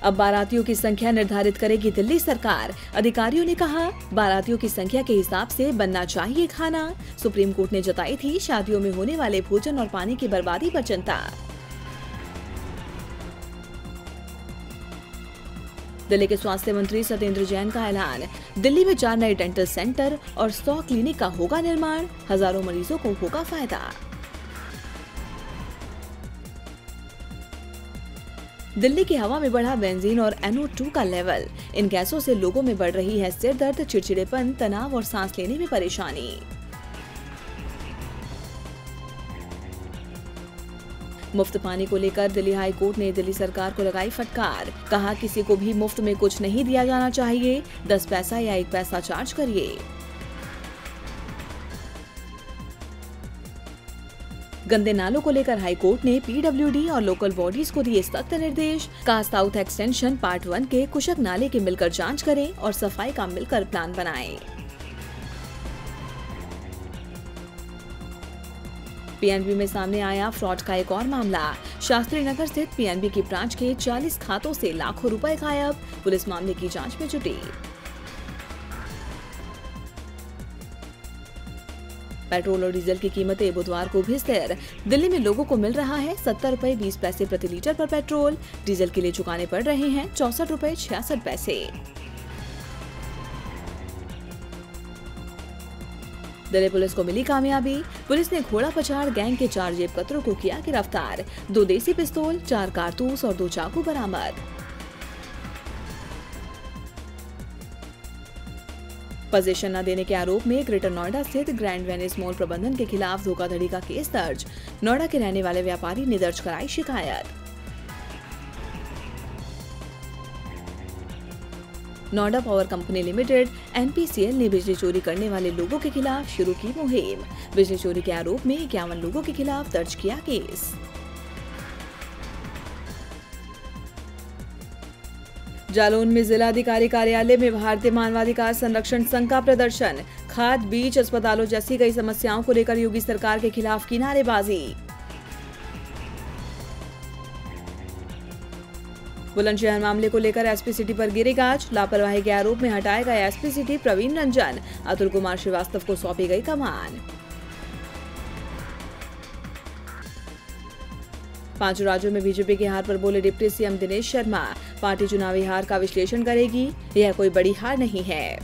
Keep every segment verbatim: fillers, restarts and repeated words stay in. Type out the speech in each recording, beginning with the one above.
अब बारातियों की संख्या निर्धारित करेगी दिल्ली सरकार। अधिकारियों ने कहा, बारातियों की संख्या के हिसाब से बनना चाहिए खाना। सुप्रीम कोर्ट ने जताई थी शादियों में होने वाले भोजन और पानी की बर्बादी पर चिंता। दिल्ली के स्वास्थ्य मंत्री सत्येंद्र जैन का ऐलान, दिल्ली में चार नए डेंटल सेंटर और सौ क्लिनिक का होगा निर्माण, हजारों मरीजों को होगा फायदा। दिल्ली की हवा में बढ़ा बेंजीन और एन ओ टू का लेवल। इन गैसों से लोगों में बढ़ रही है सिर दर्द, चिड़चिड़ेपन, तनाव और सांस लेने में परेशानी। मुफ्त पानी को लेकर दिल्ली हाई कोर्ट ने दिल्ली सरकार को लगाई फटकार। कहा, किसी को भी मुफ्त में कुछ नहीं दिया जाना चाहिए, दस पैसा या एक पैसा चार्ज करिए। गंदे नालों को लेकर हाई कोर्ट ने पी डब्ल्यू डी और लोकल बॉडीज को दिए सख्त निर्देश। कहा, साउथ एक्सटेंशन पार्ट वन के कुशक नाले की मिलकर जांच करें और सफाई का मिलकर प्लान बनाएं। पी एन बी में सामने आया फ्रॉड का एक और मामला। शास्त्री नगर स्थित पी एन बी की ब्रांच के चालीस खातों से लाखों रुपए गायब। पुलिस मामले की जांच में जुटी। पेट्रोल और डीजल की कीमतें बुधवार को भी स्थिर। दिल्ली में लोगों को मिल रहा है सत्तर रुपए बीस पैसे प्रति लीटर पर पेट्रोल। डीजल के लिए चुकाने पड़ रहे हैं चौसठ रुपए छियासठ पैसे। दिल्ली पुलिस को मिली कामयाबी। पुलिस ने घोड़ा पछाड़ गैंग के चार जेब कतरों को किया गिरफ्तार। दो देसी पिस्तौल, चार कारतूस और दो चाकू बरामद। पोजीशन न देने के आरोप में ग्रेटर नोएडा स्थित ग्रैंड वेनिस मॉल प्रबंधन के खिलाफ धोखाधड़ी का केस दर्ज। नोएडा के रहने वाले व्यापारी ने दर्ज कराई शिकायत। Noida power company limited N P C L ने बिजली चोरी करने वाले लोगों के खिलाफ शुरू की मुहिम। बिजली चोरी के आरोप में इक्यावन लोगों के खिलाफ दर्ज किया केस। जालौन में जिला अधिकारी कार्यालय में भारतीय मानवाधिकार संरक्षण संघ का प्रदर्शन। खाद, बीज, अस्पतालों जैसी कई समस्याओं को लेकर योगी सरकार के खिलाफ की नारेबाजी। बुलंदशहर मामले को लेकर एस पी सिटी पर गिरे गाज। लापरवाही के आरोप में हटाए गए S P city Praveen Ranjan. Atul Kumar Srivastava को सौंपी गई कमान। पांचों राज्यों में बीजेपी की हार पर बोले deputy CM Dinesh Sharma. Party चुनावी हार का विश्लेषण करेगी, यह कोई बड़ी हार नहीं है।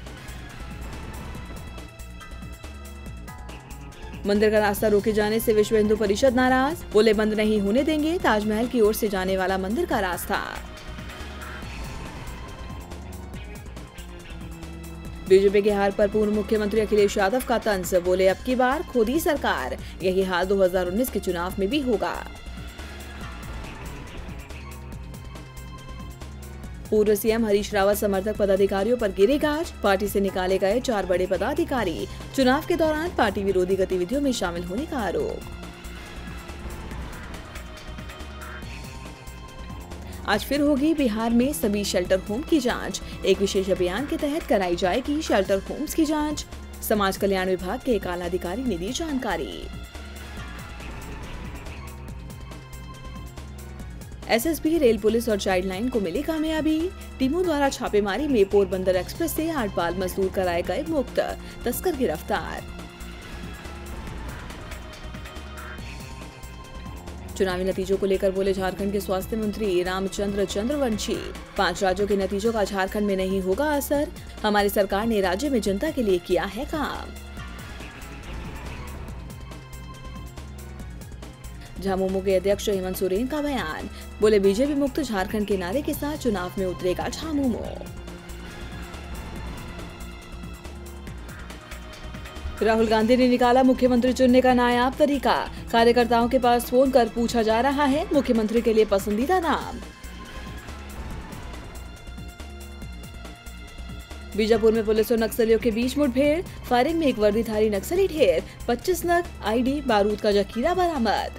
मंदिर का रास्ता रोके जाने से विश्व हिंदू परिषद नाराज। बोले, बंद नहीं होने देंगे ताजमहल की ओर से जाने वाला मंदिर का रास्ता। बीजेपी की हार पर पूर्व मुख्यमंत्री अखिलेश यादव का तंज। बोले, अब की बार खोदी सरकार, यही हाल दो हज़ार उन्नीस के चुनाव में भी होगा। पूर्व सीएम हरीश रावत समर्थक पदाधिकारियों पर गिरे गाज। पार्टी से निकाले गए चार बड़े पदाधिकारी। चुनाव के दौरान पार्टी विरोधी गतिविधियों में शामिल होने का आरोप। आज फिर होगी बिहार में सभी शेल्टर होम की जांच। एक विशेष अभियान के तहत कराई जाएगी शेल्टर होम्स की जांच। समाज कल्याण विभाग के एक आला अधिकारी ने दी जानकारी। S S B, rail police और चाइल्ड लाइन को मिली कामयाबी। टीमों द्वारा छापेमारी में पोरबंदर एक्सप्रेस से आठ बाल मजदूर कराए गए मुक्त। तस्कर गिरफ्तार। चुनावी नतीजों को लेकर बोले झारखंड के स्वास्थ्य मंत्री रामचंद्र चंद्रवंशी। पांच राज्यों के नतीजों का झारखंड में नहीं होगा असर। हमारी सरकार ने राज्य में जनता के लिए किया है काम। झामुमो के अध्यक्ष हेमंत सोरेन का बयान। बोले, बीजेपी मुक्त झारखंड के नारे के साथ चुनाव में उतरेगा झामुमो। राहुल गांधी ने निकाला मुख्यमंत्री चुनने का नायाब तरीका। कार्यकर्ताओं के पास फोन कर पूछा जा रहा है मुख्यमंत्री के लिए पसंदीदा नाम। बीजापुर में पुलिस और नक्सलियों के बीच मुठभेड़। फायरिंग में एक वर्दीधारी नक्सली ढेर। पच्चीस नग आईडी बारूद का जखीरा बरामद।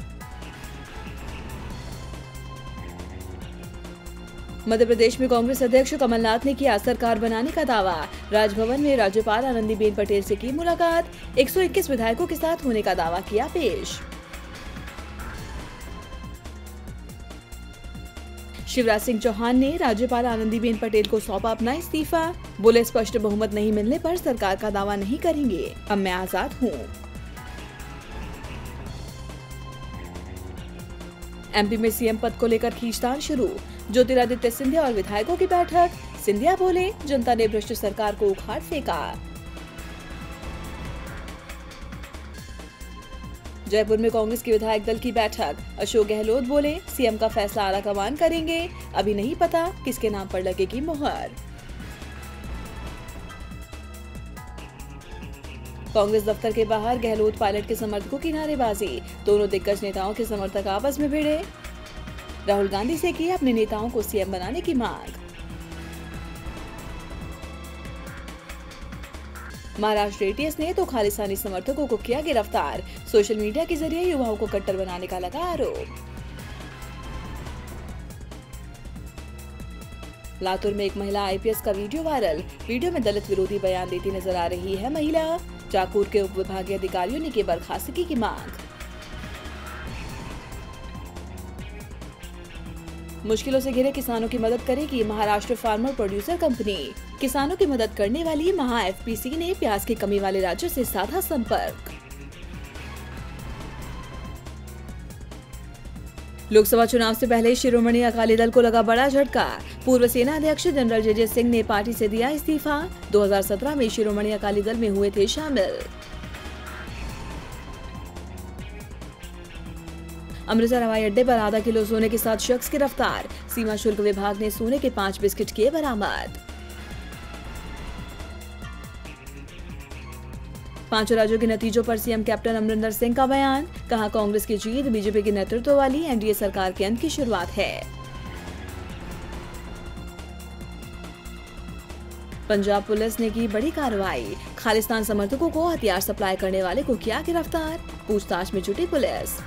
मध्य प्रदेश में कांग्रेस अध्यक्ष कमलनाथ ने किया सरकार बनाने का दावा। राजभवन में राज्यपाल आनंदीबेन पटेल से की मुलाकात। एक सौ इक्कीस विधायकों के साथ होने का दावा किया पेश। शिवराज सिंह चौहान ने राज्यपाल आनंदीबेन पटेल को सौंपा अपना इस्तीफा। बोले स्पष्ट बहुमत नहीं मिलने पर सरकार का दावा नहीं करेंगे, अब मैं आजाद हूँ। एमपी में सीएम पद को लेकर खींचतान शुरू। ज्योतिरादित्य सिंधिया और विधायकों की बैठक। सिंधिया बोले, जनता ने भ्रष्ट सरकार को उखाड़ फेंका। जयपुर में कांग्रेस के विधायक दल की बैठक। अशोक गहलोत बोले, सीएम का फैसला आलाकमान करेंगे, अभी नहीं पता किसके नाम पर लगेगी मुहर। कांग्रेस दफ्तर के बाहर गहलोत पायलट के समर्थकों की नारेबाजी। दोनों दिग्गज नेताओं के समर्थक आपस में भिड़े। राहुल गांधी से की अपने नेताओं को सीएम बनाने की मांग। महाराष्ट्र एटीएस ने तो खालिस्तानी समर्थकों को किया गिरफ्तार। सोशल मीडिया के जरिए युवाओं को कट्टर बनाने का लगा आरोप। लातूर में एक महिला आईपीएस का वीडियो वायरल। वीडियो में दलित विरोधी बयान देती नजर आ रही है महिला। चाकूर के उप विभागीय अधिकारियों ने की बर्खास्तगी की मांग। मुश्किलों से घिरे किसानों की मदद करेगी महाराष्ट्र फार्मर प्रोड्यूसर कंपनी। किसानों की मदद करने वाली महा एफपीसी ने प्याज की कमी वाले राज्यों से साधा संपर्क। लोकसभा चुनाव से पहले शिरोमणि अकाली दल को लगा बड़ा झटका। पूर्व सेना अध्यक्ष जनरल जे जे सिंह ने पार्टी से दिया इस्तीफा। दो हज़ार सत्रह में शिरोमणि अकाली दल में हुए थे शामिल। अमृतसर हवाई अड्डे पर आधा किलो सोने के साथ शख्स गिरफ्तार। सीमा शुल्क विभाग ने सोने के पांच बिस्किट किए बरामद। पांचों राज्यों के नतीजों पर सीएम कैप्टन अमरिंदर सिंह का बयान। कहा, कांग्रेस की जीत बीजेपी के नेतृत्व वाली एनडीए सरकार के अंत की शुरुआत है। पंजाब पुलिस ने की बड़ी कार्रवाई। खालिस्तान समर्थकों को हथियार सप्लाई करने वाले को किया गिरफ्तार। पूछताछ में जुटी पुलिस।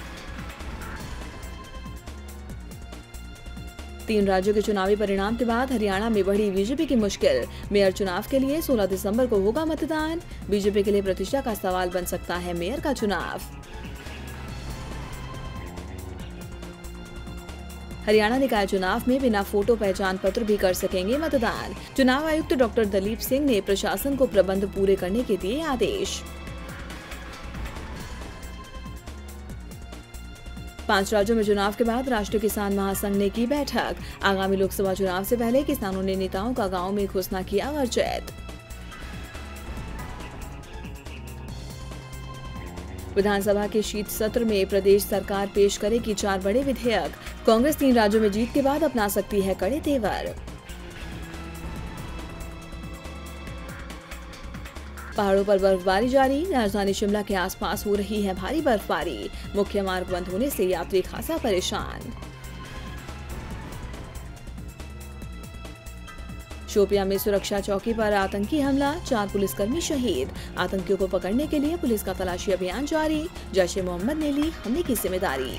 तीन राज्यों के चुनावी परिणाम के बाद हरियाणा में बढ़ी बीजेपी की मुश्किल। मेयर चुनाव के लिए सोलह दिसंबर को होगा मतदान। बीजेपी के लिए प्रतिष्ठा का सवाल बन सकता है मेयर का चुनाव। हरियाणा निकाय चुनाव में बिना फोटो पहचान पत्र भी कर सकेंगे मतदान। चुनाव आयुक्त डॉक्टर दलीप सिंह ने प्रशासन को प्रबंध पूरे करने के दिए आदेश। पांच राज्यों में चुनाव के बाद राष्ट्रीय किसान महासंघ ने की बैठक। आगामी लोकसभा चुनाव से पहले किसानों ने नेताओं का गांव में घुसना किया वर्जित। विधानसभा के शीत सत्र में प्रदेश सरकार पेश करेगी चार बड़े विधेयक। कांग्रेस तीन राज्यों में जीत के बाद अपना सकती है कड़े तेवर। पहाड़ों पर बर्फबारी जारी। राजधानी शिमला के आसपास हो रही है भारी बर्फबारी। मुख्य मार्ग बंद होने से यात्री खासा परेशान। शोपियां में सुरक्षा चौकी पर आतंकी हमला। चार पुलिसकर्मी शहीद। आतंकियों को पकड़ने के लिए पुलिस का तलाशी अभियान जारी। जैश ए मोहम्मद ने ली हमले की जिम्मेदारी।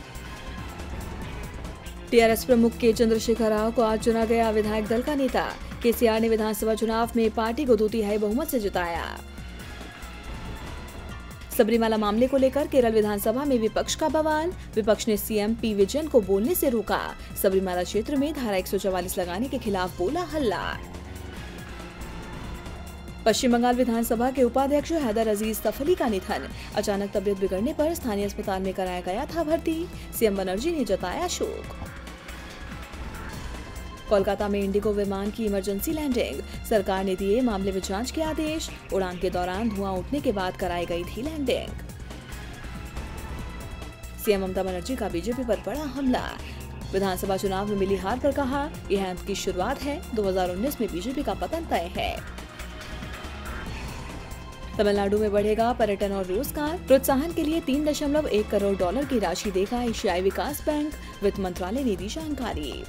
टीआरएस प्रमुख के चंद्रशेखर राव को आज चुना गया विधायक दल का नेता। केसीआर ने विधानसभा चुनाव में पार्टी को दो तिहाई बहुमत से जिताया। सबरीमाला मामले को लेकर केरल विधानसभा में विपक्ष का बवाल। विपक्ष ने सीएम पी विजयन को बोलने से रोका। सबरीमाला क्षेत्र में धारा एक सौ चवालीस लगाने के खिलाफ बोला हल्ला। पश्चिम बंगाल विधानसभा के उपाध्यक्ष हैदर अजीज तफली का निधन। अचानक तबियत बिगड़ने पर स्थानीय अस्पताल में कराया गया था भर्ती। सीएम बनर्जी ने जताया शोक। कोलकाता में इंडिगो विमान की इमरजेंसी लैंडिंग। सरकार ने दिए मामले में जांच के आदेश। उड़ान के दौरान धुआं उठने के बाद कराई गई थी लैंडिंग। सीएम ममता बनर्जी का बीजेपी पर बड़ा हमला। विधानसभा चुनाव में मिली हार पर कहा, यह अंत की शुरुआत है। दो हज़ार उन्नीस में बीजेपी का पतन तय है। तमिलनाडु में बढ़ेगा पर्यटन और रोजगार। प्रोत्साहन के लिए तीन दशमलव एक करोड़ डॉलर की राशि देगा एशियाई विकास बैंक। वित्त मंत्रालय ने दी जानकारी।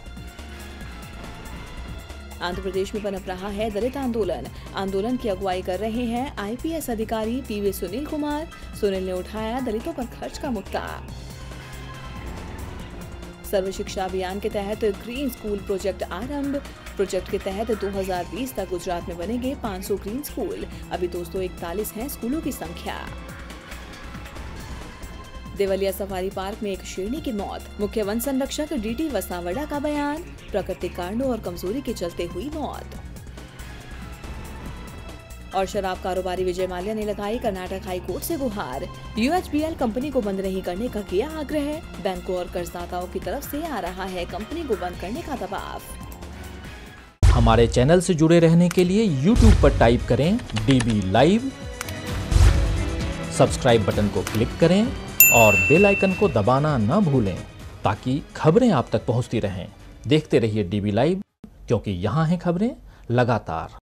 आंध्र प्रदेश में पनप रहा है दलित आंदोलन। आंदोलन की अगुवाई कर रहे हैं आईपीएस अधिकारी पीवी सुनील कुमार। सुनील ने उठाया दलितों पर खर्च का मुद्दा। सर्व शिक्षा अभियान के तहत ग्रीन स्कूल प्रोजेक्ट आरंभ। प्रोजेक्ट के तहत दो हज़ार बीस तक गुजरात में बनेंगे पाँच सौ ग्रीन स्कूल। अभी दो सौ इकतालीस है स्कूलों की संख्या। देवलिया सफारी पार्क में एक शेरनी की मौत। मुख्य वन संरक्षक डीटी वसावड़ा का बयान, प्राकृतिक कारणों और कमजोरी के चलते हुई मौत। और शराब कारोबारी विजय माल्या ने लगाई कर्नाटक हाई कोर्ट से गुहार। यूएचबीएल कंपनी को बंद नहीं करने का किया आग्रह। बैंकों और कर्जदाताओं की तरफ से आ रहा है कंपनी को बंद करने का दबाव। हमारे चैनल से जुड़े रहने के लिए यूट्यूब पर टाइप करें डीबी लाइव, सब्सक्राइब बटन को क्लिक करें और बेल आइकन को दबाना न भूलें ताकि खबरें आप तक पहुंचती रहें। देखते रहिए डीबी लाइव, क्योंकि यहाँ हैं खबरें लगातार।